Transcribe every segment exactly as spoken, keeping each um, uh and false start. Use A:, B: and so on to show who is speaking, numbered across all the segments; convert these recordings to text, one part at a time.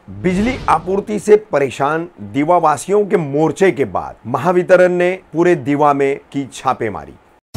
A: बिजली आपूर्ति से परेशान दीवा वासियों के मोर्चे के बाद महावितरण ने पूरे दीवा में की छापेमारी।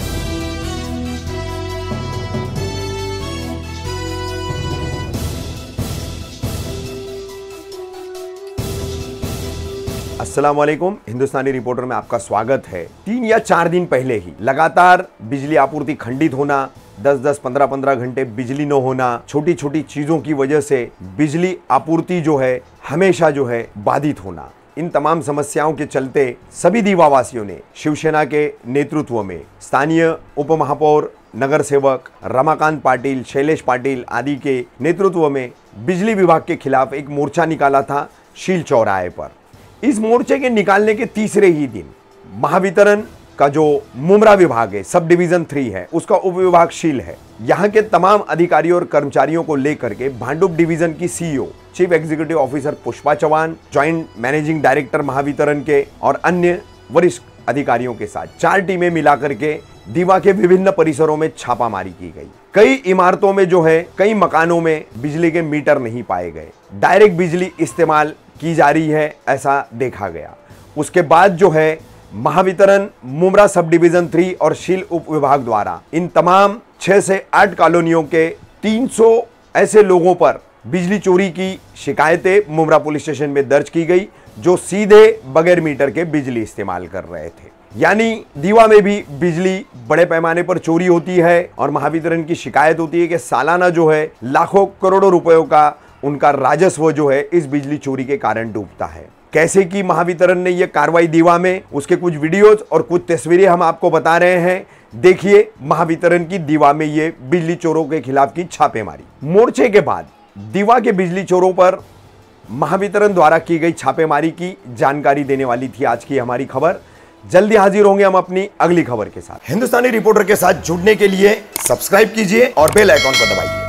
A: अस्सलाम वालेकुम, हिंदुस्तानी रिपोर्टर में आपका स्वागत है। तीन या चार दिन पहले ही लगातार बिजली आपूर्ति खंडित होना, दस दस पंद्रह पंद्रह घंटे बिजली न होना, छोटी छोटी चीजों की वजह से बिजली आपूर्ति जो है हमेशा जो है बाधित होना, इन तमाम समस्याओं के चलते सभी दीवा वासियों ने शिवसेना के नेतृत्व में स्थानीय उप महापौर, नगर सेवक रमाकांत पाटिल, शैलेश पाटिल आदि के नेतृत्व में बिजली विभाग के खिलाफ एक मोर्चा निकाला था शील चौराहे पर। इस मोर्चे के निकालने के तीसरे ही दिन महावितरण का जो मुमरा विभाग है, सब डिवीजन थ्री है, उसका उपविभाग शील है, यहाँ के तमाम अधिकारियों और कर्मचारियों को लेकर के भांडुप डिवीजन की CEO, chief executive officer Pushpa Chauhan, joint managing director Mahavitaran के और अन्य वरिष्ठ अधिकारियों के साथ चार टीमें मिलाकर के दीवा के विभिन्न परिसरों में छापामारी की गई। कई इमारतों में जो है, कई मकानों में बिजली के मीटर नहीं पाए गए, डायरेक्ट बिजली इस्तेमाल की जा रही है, ऐसा देखा गया। उसके बाद जो है Mahavitaran Mumbra sub division three और शील उप विभाग द्वारा इन तमाम छह से आठ कॉलोनियों के तीन सौ ऐसे लोगों पर बिजली चोरी की शिकायतें मुमरा पुलिस स्टेशन में दर्ज की गई, जो सीधे बगैर मीटर के बिजली इस्तेमाल कर रहे थे। यानी दीवा में भी बिजली बड़े पैमाने पर चोरी होती है और महावितरण की शिकायत होती है कि सालाना जो है लाखों करोड़ों रुपयों का उनका राजस्व जो है इस बिजली चोरी के कारण डूबता है। कैसे की महावितरण ने यह कार्रवाई दीवा में, उसके कुछ वीडियोस और कुछ तस्वीरें हम आपको बता रहे हैं। देखिए महावितरण की दीवा में ये बिजली चोरों के खिलाफ की छापेमारी। मोर्चे के बाद दीवा के बिजली चोरों पर महावितरण द्वारा की गई छापेमारी की जानकारी देने वाली थी आज की हमारी खबर। जल्दी हाजिर होंगे हम अपनी अगली खबर के साथ। हिंदुस्तानी रिपोर्टर के साथ जुड़ने के लिए सब्सक्राइब कीजिए और बेल आइकॉन को दबाइए।